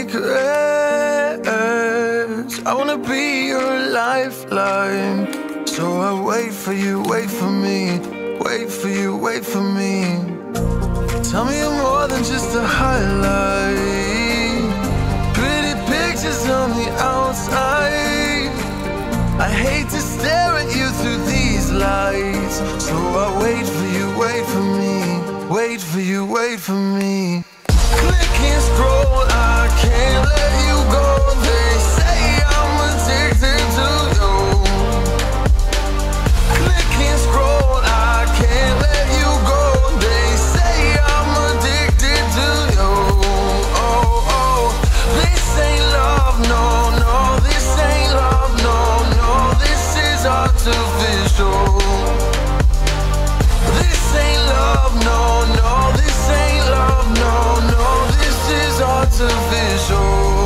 secrets. I wanna be your lifeline. So I wait for you, wait for me. Wait for you, wait for me. Tell me you're more than just a highlight. Pretty pictures on the outside. I hate to stare at you through these lights. So I wait for you, wait for me. Wait for you, wait for me. Click and scroll, I can't let you go. They say I'm addicted to you. Click and scroll, I can't let you go. They say I'm addicted to you. Oh, oh, this ain't love, no, no. This ain't love, no, no. This is artificial. This ain't love, no, no. This ain't love, no, no. This is artificial.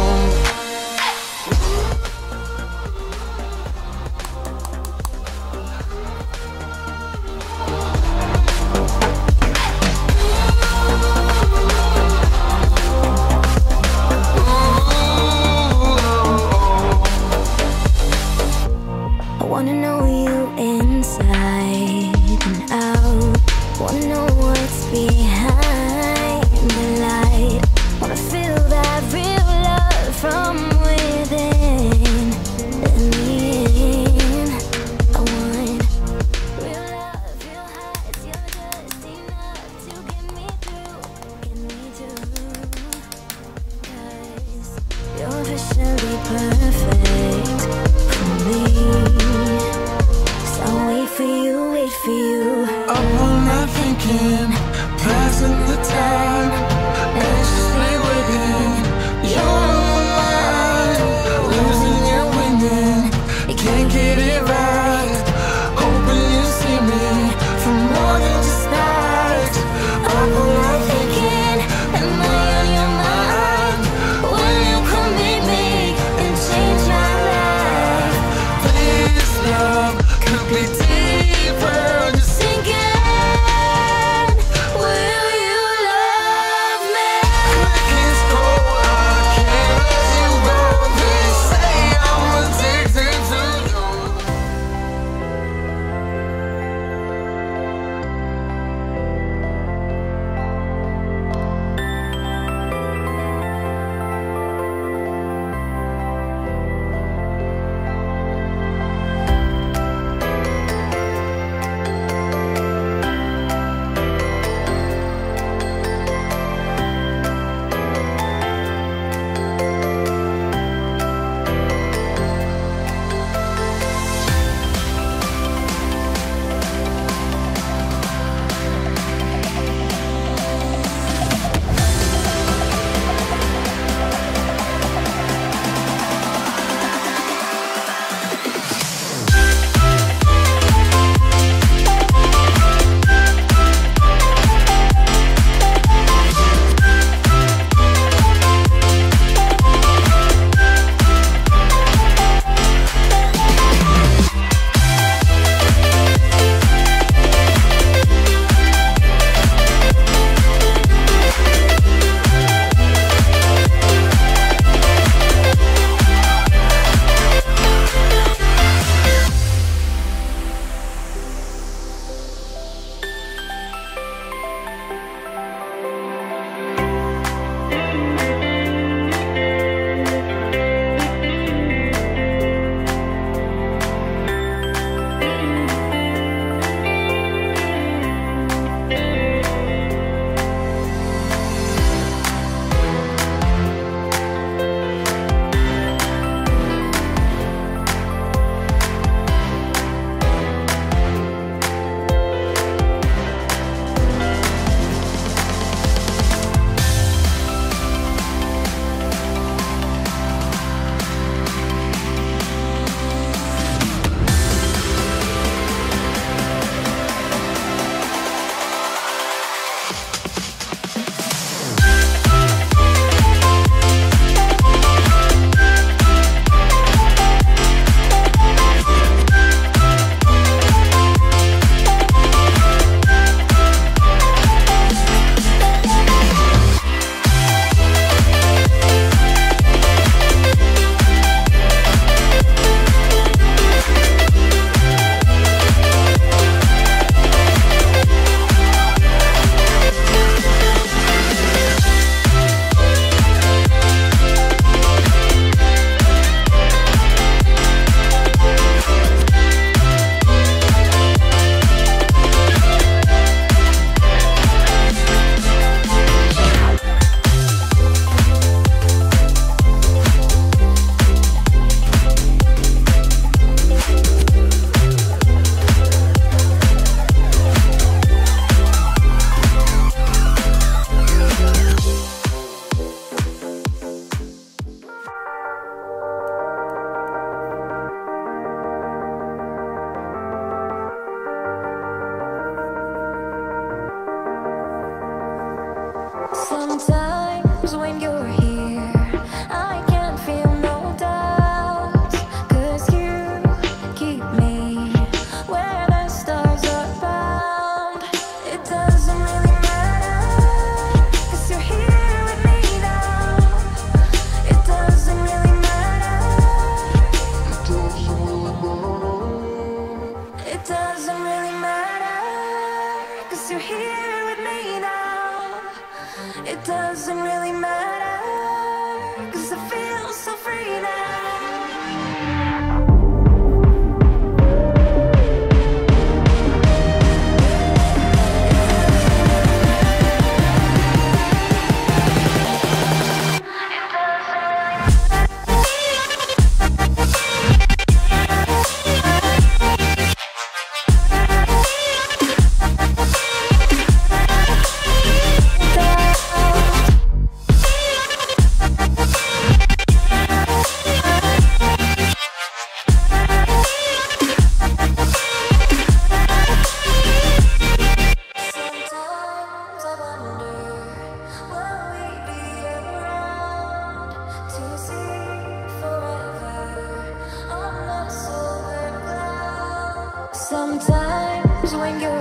Sometimes when you're